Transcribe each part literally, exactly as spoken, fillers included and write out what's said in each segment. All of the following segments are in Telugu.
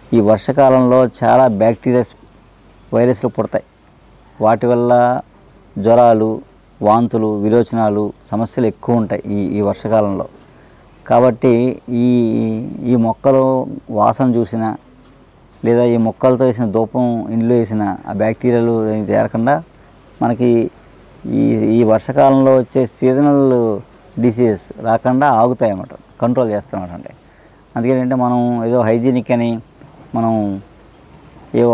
ఈ వర్షాకాలంలో చాలా బ్యాక్టీరియాస్ వైరస్లు పుడతాయి. వాటి వల్ల జ్వరాలు, వాంతులు, విరోచనాలు సమస్యలు ఎక్కువ ఉంటాయి ఈ ఈ వర్షాకాలంలో. కాబట్టి ఈ ఈ మొక్కలు వాసన చూసినా లేదా ఈ మొక్కలతో వేసిన ధూపం ఇంట్లో వేసిన ఆ బ్యాక్టీరియాలు చేరకుండా మనకి ఈ ఈ వర్షాకాలంలో వచ్చే సీజనల్ డిసీజెస్ రాకుండా ఆగుతాయి అన్నమాట, కంట్రోల్ చేస్తామన్నమాట. అంటే అందుకేంటంటే మనం ఏదో హైజీనిక్ అని మనం ఏవో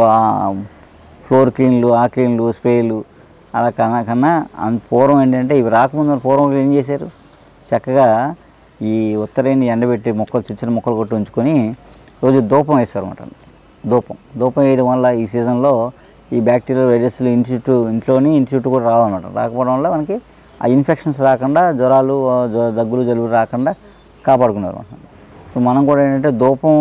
ఫ్లోర్ క్లీన్లు, ఆ క్లీన్లు, స్ప్రేలు అలా కన్నా కన్నా అంత పూర్వం ఏంటంటే ఇవి రాకముందు పూర్వం ఏం చేశారు, చక్కగా ఈ ఉత్తరేణి ఎండబెట్టి మొక్కలు చిన్న చిన్న మొక్కలు కొట్టి ఉంచుకొని రోజు ధూపం వేస్తారు అన్నమాట. ధూపం ధూపం వేయడం వల్ల ఈ సీజన్లో ఈ బ్యాక్టీరియల్ వైరస్లు ఇంటి చుట్టూ ఇంట్లోని ఇంటి చుట్టూ కూడా రావన్నమాట. రాకపోవడం వల్ల మనకి ఆ ఇన్ఫెక్షన్స్ రాకుండా, జ్వరాలు, దగ్గులు, జలుబు రాకుండా కాపాడుకున్నారు అనమాట. ఇప్పుడు మనం కూడా ఏంటంటే ధూపం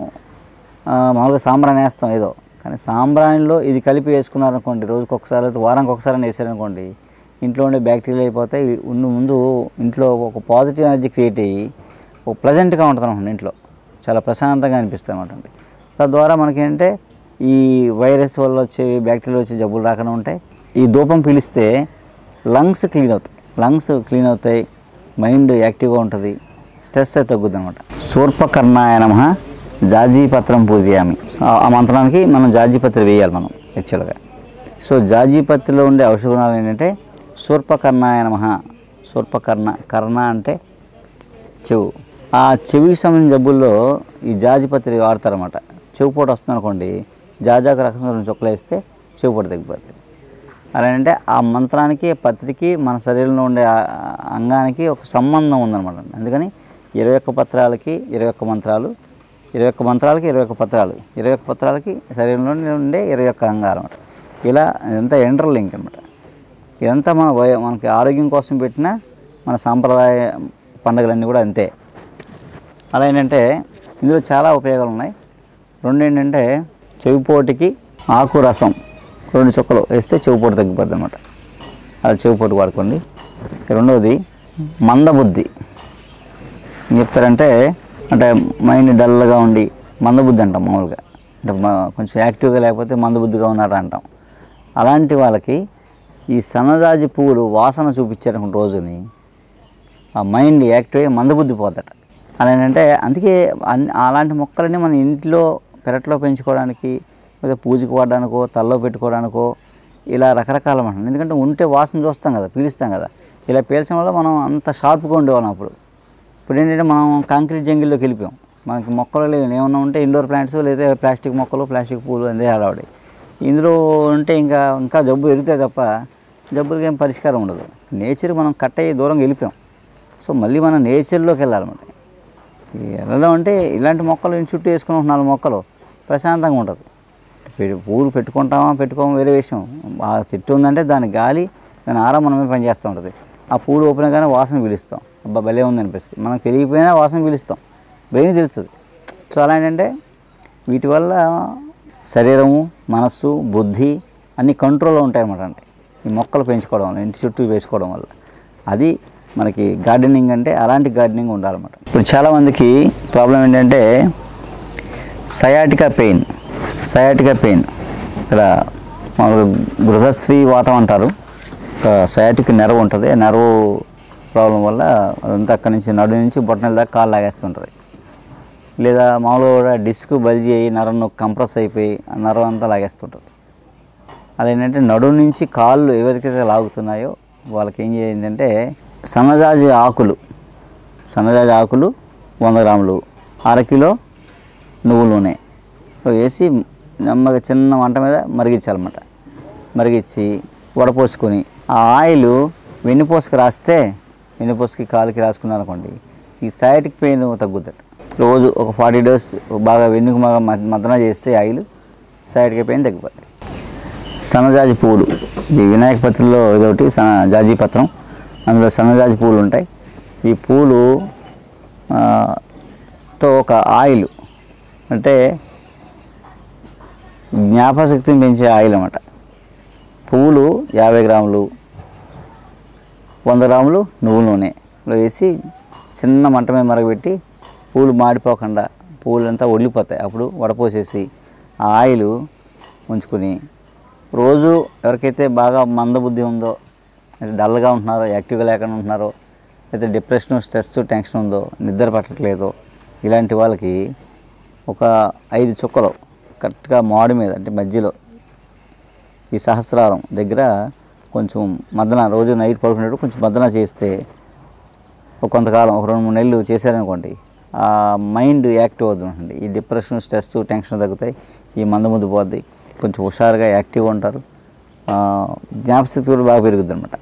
మామూలుగా సాంబ్రాణి వేస్తాం ఏదో, కానీ సాంబ్రాణిలో ఇది కలిపి వేసుకున్నారనుకోండి, రోజుకి ఒకసారి అయితే వారానికి ఒకసారి వేసారనుకోండి, ఇంట్లో ఉండే బ్యాక్టీరియా అయిపోతాయి. ముందు ముందు ఇంట్లో ఒక పాజిటివ్ ఎనర్జీ క్రియేట్ అయ్యి ఒక ప్లెజెంట్గా ఉంటుంది అనమాట, ఇంట్లో చాలా ప్రశాంతంగా అనిపిస్తుంది అనమాట. తద్వారా మనకేంటంటే ఈ వైరస్ వల్ల వచ్చే బ్యాక్టీరియా వచ్చే జబ్బులు రాకుండా ఉంటాయి. ఈ ధూపం పీలిస్తే లంగ్స్ క్లీన్ అవుతాయి, లంగ్స్ క్లీన్ అవుతాయి, మైండ్ యాక్టివ్గా ఉంటుంది, స్ట్రెస్ అయితే తగ్గుద్ది అనమాట. శూర్పకర్ణాయ నమః జాజీపత్రం పూజయామి. ఆ మంత్రానికి మనం జాజీపత్రి వేయాలి మనం యాక్చువల్గా. సో జాజీపత్రిలో ఉండే ఔషధ గుణాలు ఏంటంటే శూర్పకర్ణాయ నమః. శూర్పకర్ణ, కర్ణ అంటే చెవు. ఆ చెవికి సంబంధించిన జబ్బుల్లో ఈ జాజిపత్రి వాడతారన్నమాట. చెవిపోటు వస్తుంది అనుకోండి, జాజాకు రకం చొక్కలు వేస్తే చెవిపోటు తగ్గిపోతుంది. అలాంటే ఆ మంత్రానికి, పత్రికి, మన శరీరంలో ఉండే అంగానికి ఒక సంబంధం ఉందన్నమాట. అందుకని ఇరవై ఒక్క పత్రాలకి ఇరవై ఒక్క మంత్రాలు, ఇరవై ఒక్క మంత్రాలకి ఇరవై ఒక్క పత్రాలు, ఇరవై ఒక్క పత్రాలకి శరీరంలో ఉండే ఇరవై ఒక్క అంగాలు అనమాట. ఇలా ఇదంతా ఎంటర్ లింక్ అనమాట. ఇదంతా మన మనకి ఆరోగ్యం కోసం పెట్టిన మన సాంప్రదాయ పండుగలన్నీ కూడా అంతే. అలా ఏంటంటే ఇందులో చాలా ఉపయోగాలు ఉన్నాయి. రెండు ఏంటంటే చెవిపోటుకి ఆకు రసం రెండు చుక్కలు వేస్తే చెవిపోటు తగ్గిపోద్ది అనమాట. అలా చెవిపోటు వాడుకోండి. రెండవది మందబుద్ధి. ఏం చెప్తారంటే అంటే మైండ్ డల్గా ఉండి మందబుద్ధి అంటాం మామూలుగా, అంటే కొంచెం యాక్టివ్గా లేకపోతే మందబుద్ధిగా ఉన్నారా అంటాం. అలాంటి వాళ్ళకి ఈ సన్నజాజి పువ్వులు వాసన చూపించారనుకుంటే రోజుని ఆ మైండ్ యాక్టివ్ అయ్యి మందబుద్ధి పోద్దట. అలా ఏంటంటే అందుకే అలాంటి మొక్కలన్నీ మన ఇంట్లో పెరట్లో పెంచుకోవడానికి, లేదా పూజకు వాడడానికో, తలలో పెట్టుకోవడానికో ఇలా రకరకాల మాట. ఎందుకంటే ఉంటే వాసన చూస్తాం కదా, పీలుస్తాం కదా. ఇలా పీల్చడం వల్ల మనం అంత షార్ప్గా ఉండేవాళ్ళం అప్పుడు. ఇప్పుడు ఏంటంటే మనం కాంక్రీట్ జంగిల్లోకి వెళ్ళిపోయాం. మనకి మొక్కలు లేవు, ఏమన్నా ఉంటే ఇండోర్ ప్లాంట్స్ లేదా ప్లాస్టిక్ మొక్కలు, ప్లాస్టిక్ పూలు అందే ఆడవాడి. ఇందులో ఉంటే ఇంకా ఇంకా జబ్బు ఎరుగుతాయి తప్ప జబ్బులకి ఏం పరిష్కారం ఉండదు. నేచర్ మనం కట్ అయ్యి దూరంగా వెళ్ళిపోయాం. సో మళ్ళీ మనం నేచర్లోకి వెళ్ళాలన్నమాట. వెళ్ళడం అంటే ఇలాంటి మొక్కలు ఇంటి చుట్టూ వేసుకుని నాలుగు మొక్కలు ప్రశాంతంగా ఉంటుంది. పూలు పెట్టుకుంటామా పెట్టుకోమా వేరే విషయం. ఆ చెట్టు ఉందంటే దాని గాలి, దాని ఆరా మనమే పనిచేస్తూ ఉంటుంది. ఆ పూలు ఓపెన్ కానీ వాసన పీలుస్తాం, అబ్బా భలే ఉంది అనిపిస్తుంది. మనకు తెలియకపోయినా వాసన పీలుస్తాం, బ్రెయిన్ తెలుస్తుంది. సో అలా ఏంటంటే వీటి వల్ల శరీరము, మనస్సు, బుద్ధి అన్నీ కంట్రోల్లో ఉంటాయి అన్నమాట. అంటే ఈ మొక్కలు పెంచుకోవడం వల్ల, ఇంటి చుట్టూ వేసుకోవడం వల్ల అది మనకి గార్డెనింగ్ అంటే అలాంటి గార్డెనింగ్ ఉండాలన్నమాట. ఇప్పుడు చాలామందికి ప్రాబ్లం ఏంటంటే సయాటికా పెయిన్. సయాటికా పెయిన్ ఇక్కడ మామూలుగా గృహస్త్రీ వాతం అంటారు. సయాటిక్ నెర్వ్ ఉంటుంది. నెర్వ్ ప్రాబ్లం వల్ల అదంతా అక్కడి నుంచి నడు నుంచి బొట్టనెల దాకా కాళ్ళు లాగేస్తుంటుంది. లేదా మామూలుగా కూడా డిస్క్ బల్జీ అయ్యి నరం కంప్రెస్ అయిపోయి ఆ నరం అంతా లాగేస్తుంటుంది. అలా ఏంటంటే నడుము నుంచి కాళ్ళు ఎవరికైతే లాగుతున్నాయో వాళ్ళకి ఏం చేయాలంటే సన్నజాజి ఆకులు సన్నజాజి ఆకులు వంద గ్రాములు, అరకిలో నువ్వుల నూనె వేసి నెమ్మదిగా చిన్న మంట మీద మరిగించాలన్నమాట. మరిగించి వడపోసుకొని ఆ ఆయిల్ వెన్నుపోసుకు రాస్తే, వెన్నుపోసుకి కాలుకి రాసుకున్నారనుకోండి, ఈ సయాటిక్ పెయిన్ తగ్గుతుంది. రోజు ఒక ఫార్టీ డేస్ బాగా వెన్నుకు బాగా మద్దన చేస్తే ఆయిల్ సయాటిక్ పెయిన్ తగ్గిపోతుంది. సన్నజాజి పువ్వులు, ఈ వినాయక పత్రిలో ఇదొకటి సన్న జాజీ పత్రం, అందులో సన్నజాజి పువ్వులు ఉంటాయి. ఈ పూలు తో ఒక ఆయిల్ అంటే జ్ఞాపశక్తిని పెంచే ఆయిల్ అన్నమాట. పువ్వులు యాభై గ్రాములు, వంద గ్రాములు నువ్వుల నూనెలో వేసి చిన్న మంట మీద మరగబెట్టి పూలు మాడిపోకుండా పువ్వులంతా ఒడిలిపోతాయి. అప్పుడు వడపోసేసి ఆ ఆయిల్ ఉంచుకొని రోజు ఎవరికైతే బాగా మందబుద్ధి ఉందో, అంటే డల్గా ఉంటున్నారో, యాక్టివ్గా లేకుండా ఉంటున్నారో, అయితే డిప్రెషన్, స్ట్రెస్, టెన్షన్ ఉందో, నిద్ర పట్టట్లేదో, ఇలాంటి వాళ్ళకి ఒక ఐదు చుక్కలు కరెక్ట్గా మాడు మీద అంటే మధ్యలో ఈ సహస్రారం దగ్గర కొంచెం మద్దన రోజు నైట్ పడుకునేటప్పుడు కొంచెం మద్దన చేస్తే ఒక కొంతకాలం ఒక రెండు మూడు నెలలు చేశారనుకోండి, ఆ మైండ్ యాక్టివ్ అవుతుందండి. ఈ డిప్రెషన్, స్ట్రెస్, టెన్షన్ తగ్గుతాయి, ఈ మందముద్దు పోద్ది, కొంచెం హుషారుగా యాక్టివ్గా ఉంటారు, జ్ఞాపశక్తి కూడా బాగా పెరుగుతుంది అనమాట.